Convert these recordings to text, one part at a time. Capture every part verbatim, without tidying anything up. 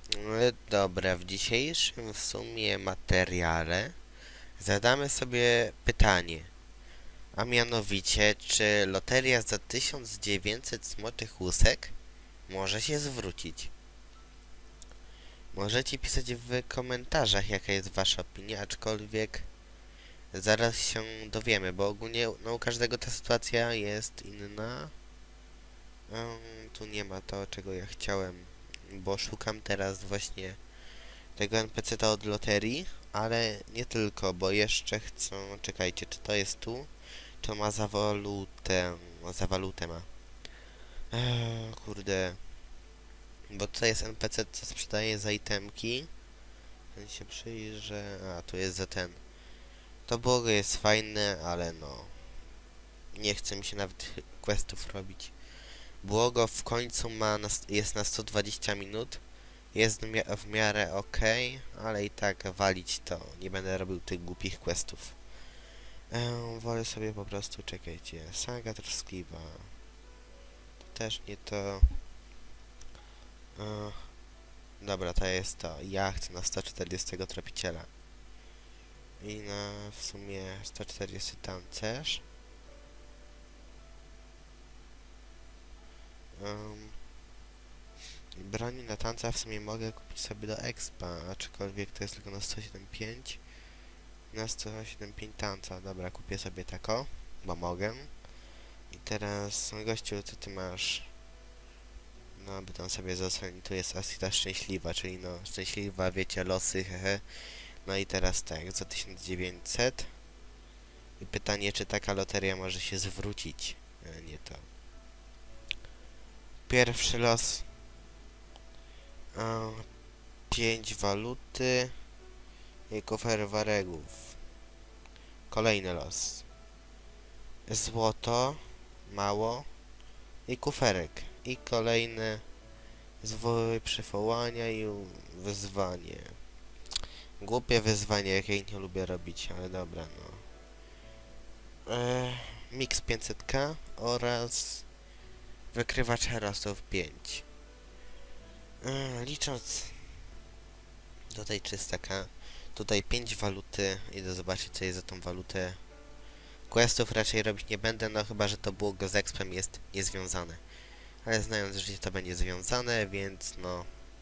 E, Dobra, w dzisiejszym w sumie materiale zadamy sobie pytanie, a mianowicie, czy loteria za tysiąc dziewięćset złotych łusek może się zwrócić? Możecie pisać w komentarzach, jaka jest wasza opinia, aczkolwiek zaraz się dowiemy, bo ogólnie no, u każdego ta sytuacja jest inna. Em, tu nie ma to, czego ja chciałem, bo szukam teraz właśnie tego N P C-ta od loterii, ale nie tylko, bo jeszcze chcę... Czekajcie, czy to jest tu? To ma za walutę... Za walutę ma. Eee, kurde. Bo to jest N P C, co sprzedaje za itemki. Ten się przyjrzę... A, tu jest za ten. To błogo jest fajne, ale no... Nie chce mi się nawet questów robić. Błogo w końcu ma na, jest na sto dwadzieścia minut. Jest w, mia w miarę ok, ale i tak walić to. Nie będę robił tych głupich questów. Eee, wolę sobie po prostu, czekajcie, saga troskliwa. To też nie to. Eee, dobra, to jest to. Ja chcę na sto czterdzieści tropiciela. I na w sumie sto czterdzieści tancerz. Um, broni na tanca w sumie mogę kupić sobie do expa, aczkolwiek to jest tylko na sto siedemdziesiąt pięć. Na sto siedemdziesiąt pięć tanca. Dobra, kupię sobie tako, bo mogę. I teraz, gościu, co ty masz? No, by tam sobie zostać. Tu jest Asita szczęśliwa, czyli no, szczęśliwa, wiecie, losy, hehe. No i teraz tak, za tysiąc dziewięćset. I pytanie, czy taka loteria może się zwrócić? E, nie to. Pierwszy los. A, pięć waluty. I kufer waregów. Kolejny los. Złoto. Mało. I kuferek. I kolejne zwój przywołania i wyzwanie. Głupie wyzwanie, jakie nie lubię robić, ale dobra, no. Eee, Mix pięćset K oraz wykrywacz herosów pięć. Eee, licząc do tej trzysta K, tutaj pięć waluty. Idę zobaczyć, co jest za tą walutę. Questów raczej robić nie będę, no chyba, że to błogo z expem jest niezwiązane. Ale znając, że to będzie związane, więc no...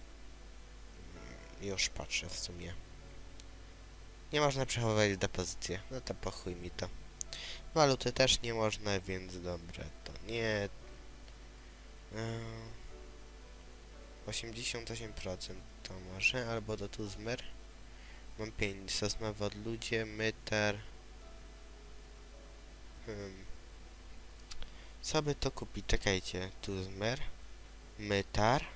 Już patrzę w sumie. Nie można przechowywać depozycje. No to po chuj mi to. Waluty też nie można, więc dobre, to nie. Eee, osiemdziesiąt osiem procent to może, albo do Tuzmer. Mam pięć, sosnowy od ludzie, mytar. Hmm. Co by to kupić? Czekajcie, Tuzmer, mytar.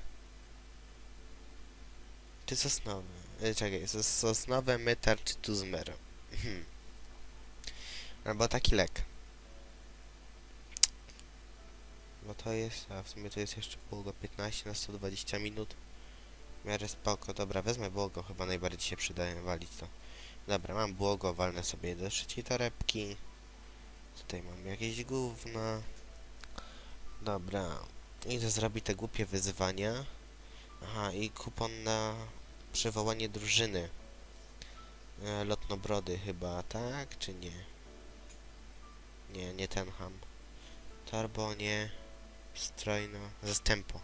Czy sosnowy? E, czekaj, sos sosnowe, mytar czy Tuzmer? Hmm. Albo taki lek. Bo to jest, a w sumie to jest jeszcze błogo piętnaście na sto dwadzieścia minut. W miarę spoko, dobra, wezmę błogo, chyba najbardziej się przydaje walić to. Dobra, mam błogo, walnę sobie do trzeciej torebki. Tutaj mam jakieś gówna. Dobra, idę zrobić te głupie wyzwania. Aha, i kupon na przywołanie drużyny. E, lotnobrody chyba, tak? Czy nie? Nie, nie ten ham. Turbo, nie. Strojno, zastępo.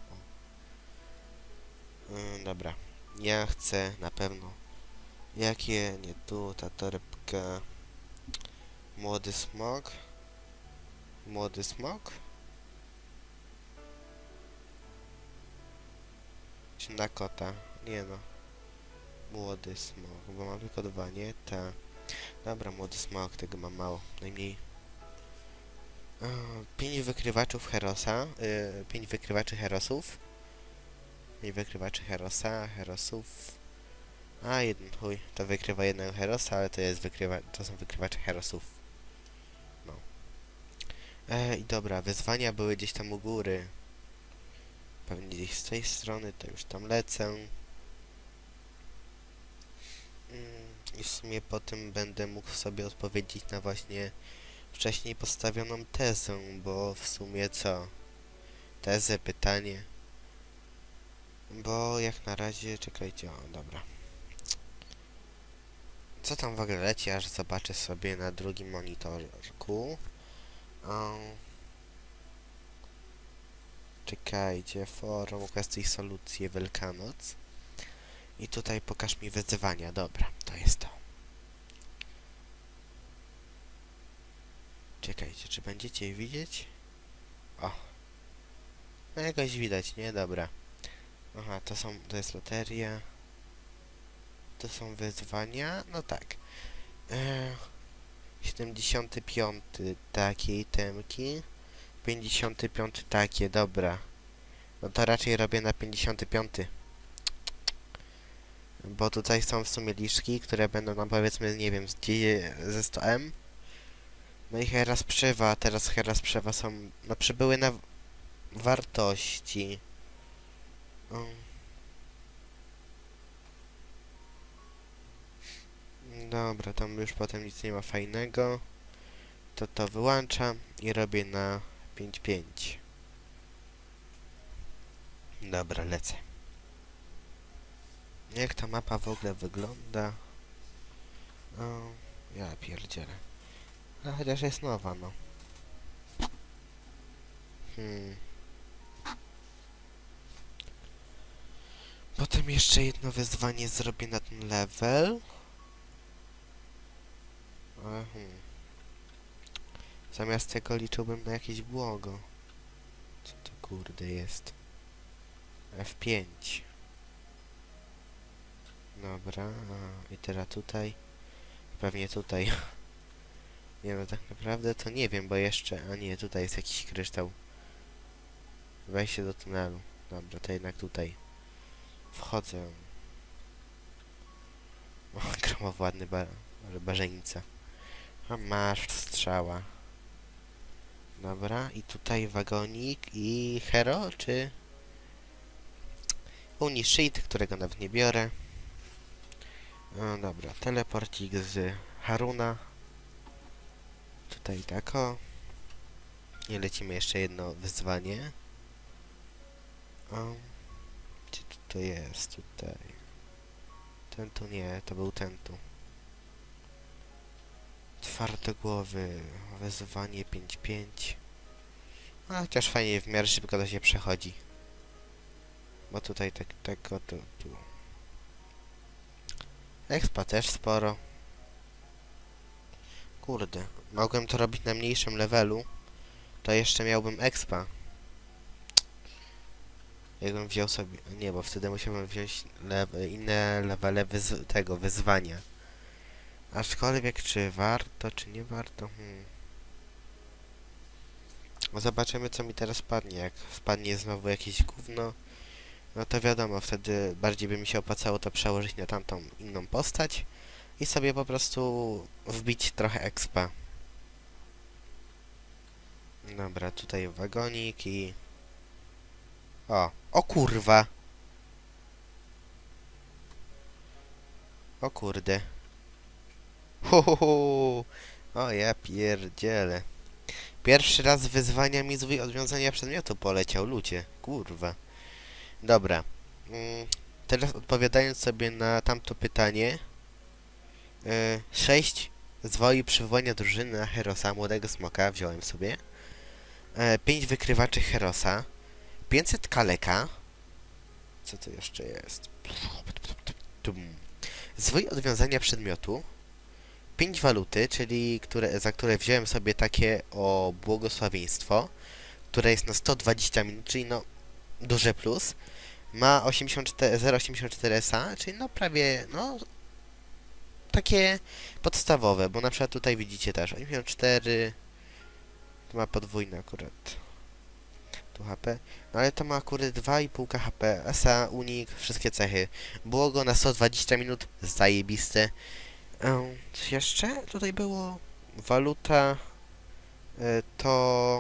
Yy, dobra. Ja chcę na pewno. Jakie? Nie tu, ta torebka. Młody smok. Młody smok. Czy na kota? Nie no. Młody smok, bo mam tylko dwa, nie? Ta. Dobra, młody smok, tego mam mało. Najmniej. Yy, pięć wykrywaczów Herosa. Yy, pięć wykrywaczy Herosów. Pięć wykrywaczy Herosa, Herosów. A, jeden chuj. To wykrywa jednego Herosa, ale to jest wykrywa... to są wykrywacze Herosów. No. E, i dobra, wyzwania były gdzieś tam u góry. Pewnie gdzieś z tej strony, to już tam lecę. Mm, I w sumie potem będę mógł sobie odpowiedzieć na właśnie wcześniej postawioną tezę, bo w sumie co? Tezę, pytanie. Bo jak na razie, czekajcie, o, dobra. Co tam w ogóle leci, aż zobaczę sobie na drugim monitorku. O. Czekajcie, forum, kwestii solucje, Wielkanoc. I tutaj pokaż mi wyzwania, dobra, to jest to. Czekajcie, czy będziecie widzieć? O. No jakoś widać, nie? Dobra. Aha, to są, to jest loteria. To są wyzwania, no tak. Eee, siedemdziesiąty piąty takie temki. pięćdziesiąty piąty takie, dobra. No to raczej robię na pięćdziesiąty piąty. Bo tutaj są w sumie liczki, które będą nam powiedzmy, nie wiem, z ze sto M. No i Hera Sprzewa, a teraz Hera Sprzewa są, no przybyły na wartości. Um. Dobra, tam już potem nic nie ma fajnego. To to wyłączam i robię na pięć pięć. Dobra, lecę. Jak ta mapa w ogóle wygląda? O, ja pierdzielę. A chociaż jest nowa, no. Hmm. Potem jeszcze jedno wyzwanie zrobię na ten level. Ale, hmm. Zamiast tego liczyłbym na jakieś błogo. Co to kurde jest? F pięć. Dobra, a, i teraz tutaj. Pewnie tutaj. Nie no, tak naprawdę to nie wiem, bo jeszcze... A nie, tutaj jest jakiś kryształ. Wejście do tunelu. Dobra, to jednak tutaj. Wchodzę. O, gromowładny bar... barzenica. A masz strzała. Dobra, i tutaj wagonik i hero, czy... Unisheet, którego nawet nie biorę. No dobra, teleporcik z Haruna. Tutaj tak o. I lecimy jeszcze jedno wyzwanie. O. Gdzie to jest? Tutaj. Ten tu nie, to był ten tu. Twardogłowy. Wyzwanie pięć pięć. A chociaż fajnie, w miarę szybko to się przechodzi. Bo tutaj tak, tak o tu, tu. Expa też sporo. Kurde, mogłem to robić na mniejszym levelu. To jeszcze miałbym expa. Jakbym wziął sobie... Nie, bo wtedy musiałbym wziąć le inne levele wyz tego wyzwania. Aczkolwiek, czy warto, czy nie warto? Hmm. Zobaczymy, co mi teraz spadnie. Jak spadnie znowu jakieś gówno, no to wiadomo, wtedy bardziej by mi się opłacało to przełożyć na tamtą inną postać i sobie po prostu wbić trochę expa. Dobra, tutaj wagonik i... O! O kurwa! O kurde. Huhuhu. O ja pierdzielę. Pierwszy raz wyzwania mi z odwiązania przedmiotu poleciał, ludzie. Kurwa. Dobra. Mm, teraz odpowiadając sobie na tamto pytanie. Yy, sześć zwoi przywołania drużyny na Herosa, młodego smoka, wziąłem sobie. Yy, pięć wykrywaczy Herosa. pięćset kaleka. Co to jeszcze jest? Zwój odwiązania przedmiotu. pięć waluty, czyli które, za które wziąłem sobie takie o błogosławieństwo, które jest na sto dwadzieścia minut, czyli no duży plus. Ma zero przecinek osiemdziesiąt cztery S A, czyli no prawie, no takie podstawowe, bo na przykład tutaj widzicie też osiemdziesiąt cztery, to ma podwójne akurat, tu H P, no ale to ma akurat dwa i pół H P, S A, unik, wszystkie cechy. Błogo na sto dwadzieścia minut, zajebiste. Um, coś jeszcze tutaj było? Waluta, y, to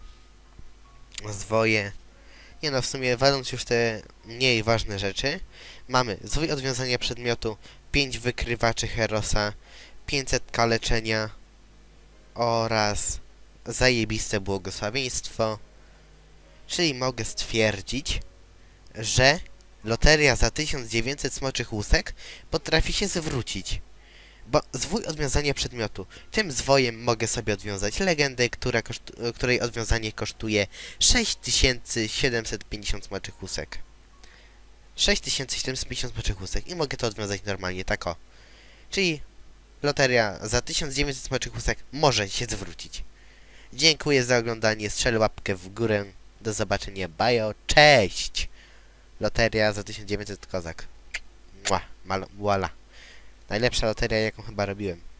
zwoje. Nie no, w sumie waląc już te mniej ważne rzeczy, mamy zwój odwiązania przedmiotu, pięć wykrywaczy Herosa, pięćset kaleczenia oraz zajebiste błogosławieństwo. Czyli mogę stwierdzić, że Loteria za tysiąc dziewięćset smoczych łusek potrafi się zwrócić. Bo zwój odwiązania przedmiotu. Tym zwojem mogę sobie odwiązać legendę, która kosztu- której odwiązanie kosztuje sześć tysięcy siedemset pięćdziesiąt smoczych łusek. sześć tysięcy siedemset pięćdziesiąt smoczych łusek i mogę to odwiązać normalnie, tak o. Czyli loteria za tysiąc dziewięćset smoczych łusek może się zwrócić. Dziękuję za oglądanie, strzel łapkę w górę. Do zobaczenia, bajo, cześć! Loteria za tysiąc dziewięćset kozak. Mua, malo, voila. Najlepsza loteria, jaką chyba robiłem.